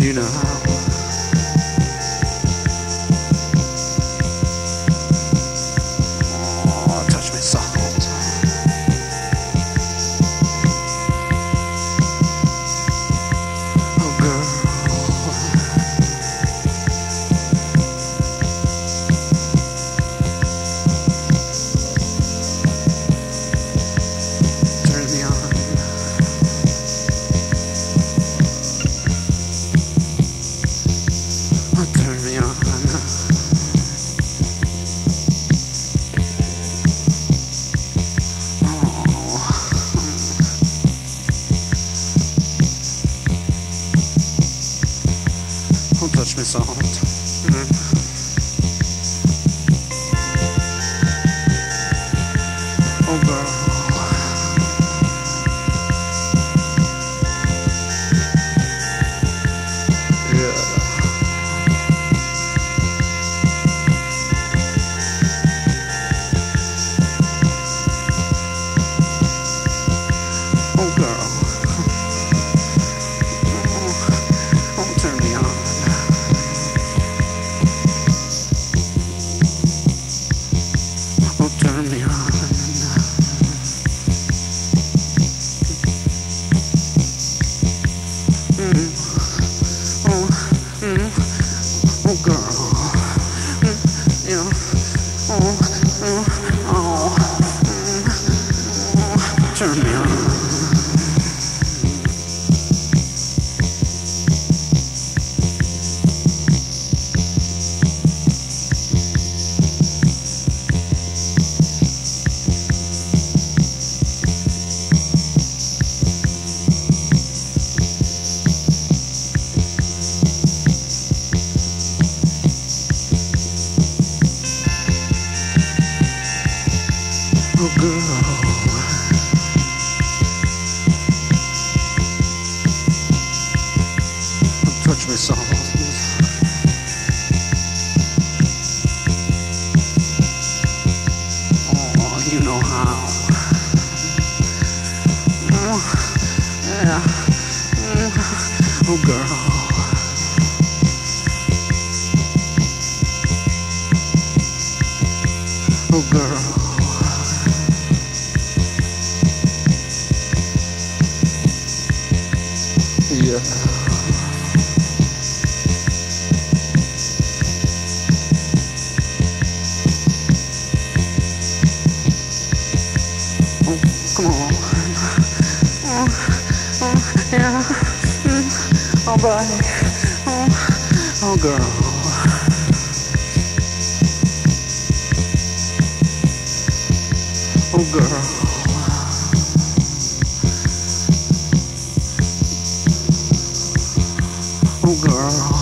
You know how. Oh, touch me soft. Oh, girl. Turn me on. Turn me on. Oh, touch me soft. Oh, girl. Yeah. Oh, girl. Oh, turn me on. Oh, turn me on. Oh, girl. Yeah. Turn me on. Oh, girl. Touch me soft. Oh, you know how. Yeah. Oh, girl. Oh, girl. Yeah. Oh, come on. Oh, yeah. Oh, buddy. Oh, girl. Oh, girl. Oh, girl.